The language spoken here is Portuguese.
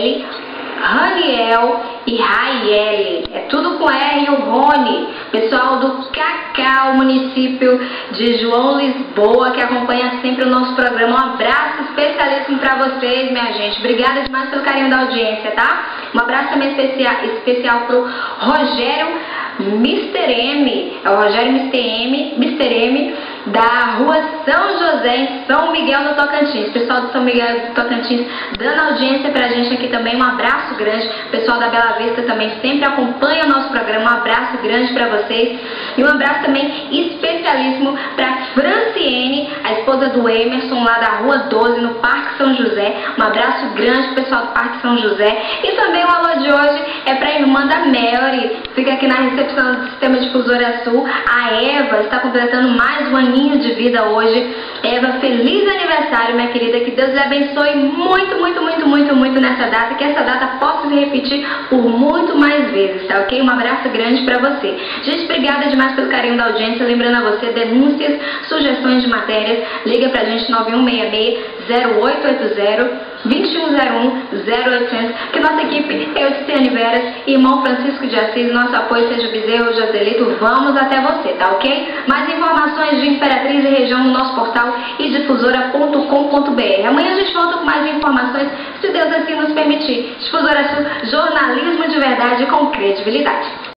Raniele, Raniel e Raiele. É tudo com R e o Rony. Pessoal do Cacau, município de João Lisboa, que acompanha sempre o nosso programa. Um abraço especialíssimo para vocês, minha gente. Obrigada demais pelo carinho da audiência, tá? Um abraço também especial pro Rogério Mr. M. É o Rogério Mr. M, da Rua São José, em São Miguel do Tocantins. Pessoal do São Miguel do Tocantins dando audiência pra gente aqui também. Um abraço grande. Pessoal da Bela Vista também sempre acompanha o nosso programa. Um abraço grande pra vocês. E um abraço também especialíssimo pra Franciene, a esposa do Emerson, lá da Rua 12, no Parque São José. Um abraço grande pro pessoal do Parque São José. E também o alô de hoje é pra irmã da Mary, fica aqui na recepção do Sistema Difusora Sul. A Eva está completando mais um aninho de vida hoje. Eva, feliz aniversário, minha querida. Que Deus lhe abençoe muito, muito, muito, muito, muito nessa data. Que essa data possa se repetir por muito mais vezes, tá ok? Um abraço grande pra você. Gente, obrigada demais pelo carinho da audiência. Lembrando a você, denúncias, sugestões de matérias, liga pra gente 9166-0880, 2101-0800, que nossa equipe, eu, Ciane Veras e irmão Francisco de Assis, nosso apoio seja Bezerro, Joselito, vamos até você, tá ok? Mais informações de Imperatriz e região no nosso portal e difusora.com.br. Amanhã a gente volta com mais informações, se Deus assim nos permitir. Difusora Sul, jornalismo de verdade com credibilidade.